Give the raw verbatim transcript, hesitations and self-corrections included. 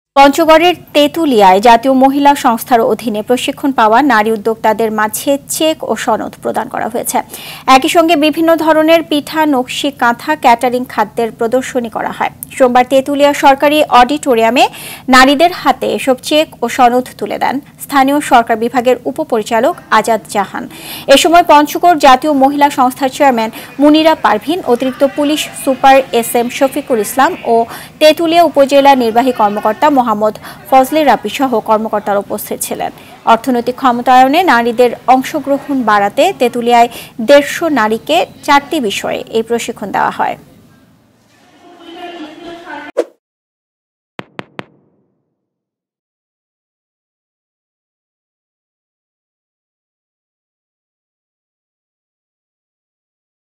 পঞ্চগড়ের তেঁতুলিয়ায় জাতীয় মহিলা সংস্থার অধীনে প্রশিক্ষণ পাওয়া নারী উদ্যোক্তাদের মাঝে চেক ও সনদ প্রদান করা হয়েছে। একই সঙ্গে বিভিন্ন ধরনের পিঠা, নকশি, কাঁথা, ক্যাটারিং খাদ্যের প্রদর্শনী করা হয়। সোমবার তেঁতুলিয়া সরকারি অডিটোরিয়ামে নারীদের হাতে এসব চেক ও সনদ তুলে দেন স্থানীয় সরকার বিভাগের উপপরিচালক আজাদ জাহান। এ সময় পঞ্চগড় জাতীয় মহিলা সংস্থার চেয়ারম্যান মুনিরা পারভিন, অতিরিক্ত police super S M Shafiqul Islam ও তেঁতুলিয়া উপজেলা নির্বাহী কর্মকর্তা মোহাম্মদ ফজলে রাব্বি সহ কর্মকর্তারা উপস্থিত ছিলেন। অর্থনৈতিক ক্ষমতায়নে নারীদের অংশগ্রহণ বাড়াতে তেঁতুলিয়ায় দেড়শো নারীকে চারটি বিষয়ে এই প্রশিক্ষণ দেওয়া হয়।